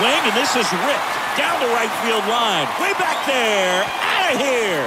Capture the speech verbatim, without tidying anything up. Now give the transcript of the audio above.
swing, and this is ripped down the right field line. Way back there, out of here.